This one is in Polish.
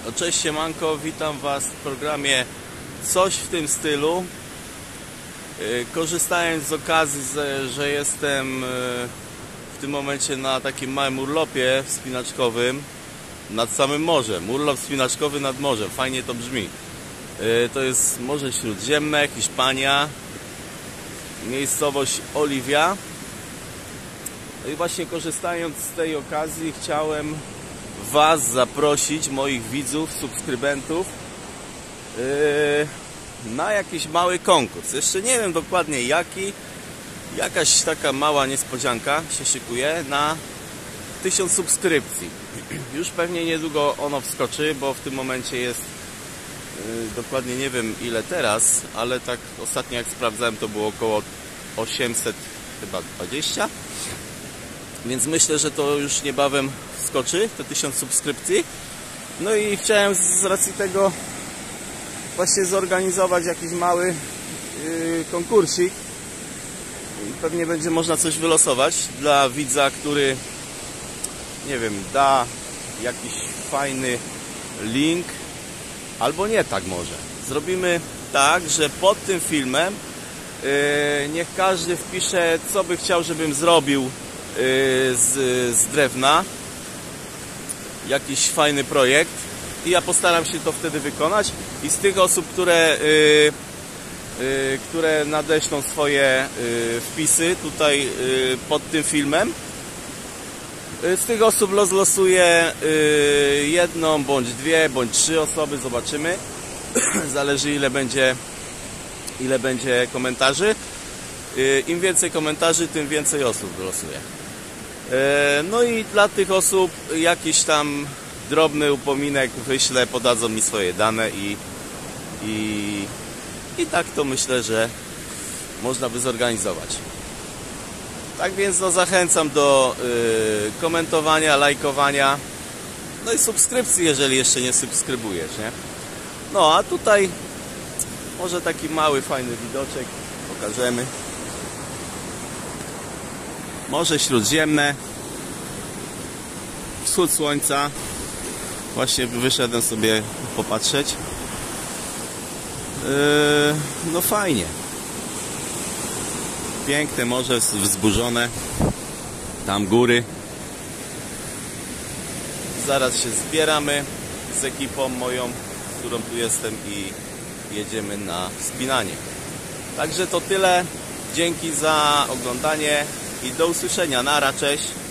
No cześć, siemanko, witam Was w programie Coś w tym stylu. Korzystając z okazji, że jestem w tym momencie na takim małym urlopie wspinaczkowym nad samym morzem. Urlop wspinaczkowy nad morzem, fajnie to brzmi. To jest Morze Śródziemne, Hiszpania, miejscowość Oliwia. I właśnie korzystając z tej okazji chciałem Was zaprosić, moich widzów, subskrybentów, na jakiś mały konkurs. Jeszcze nie wiem dokładnie jaki. Jakaś taka mała niespodzianka się szykuje na 1000 subskrypcji. Już pewnie niedługo ono wskoczy, bo w tym momencie jest dokładnie nie wiem ile teraz, ale tak ostatnio jak sprawdzałem, to było około 800 chyba 20. Więc myślę, że to już niebawem wskoczy, te 1000 subskrypcji. No i chciałem z racji tego właśnie zorganizować jakiś mały konkursik. I pewnie będzie można coś wylosować dla widza, który, nie wiem, da jakiś fajny link, albo nie tak może. Zrobimy tak, że pod tym filmem niech każdy wpisze, co by chciał, żebym zrobił z drewna, jakiś fajny projekt, i ja postaram się to wtedy wykonać. I z tych osób, które nadeślą swoje wpisy tutaj pod tym filmem, z tych osób rozlosuję jedną, bądź dwie, bądź 3 osoby, zobaczymy. Zależy ile będzie komentarzy. Im więcej komentarzy, tym więcej osób wylosuję. No i dla tych osób jakiś tam drobny upominek wyślę, podadzą mi swoje dane i tak to myślę, że można by zorganizować. Tak więc no, zachęcam do komentowania, lajkowania, no i subskrypcji, jeżeli jeszcze nie subskrybujesz, nie? No a tutaj może taki mały, fajny widoczek pokażemy. Morze Śródziemne, wschód słońca. Właśnie wyszedłem sobie popatrzeć. No fajnie. Piękne morze, wzburzone. Tam góry. Zaraz się zbieramy z ekipą moją, z którą tu jestem, i jedziemy na wspinanie. Także to tyle. Dzięki za oglądanie i do usłyszenia. Nara, cześć.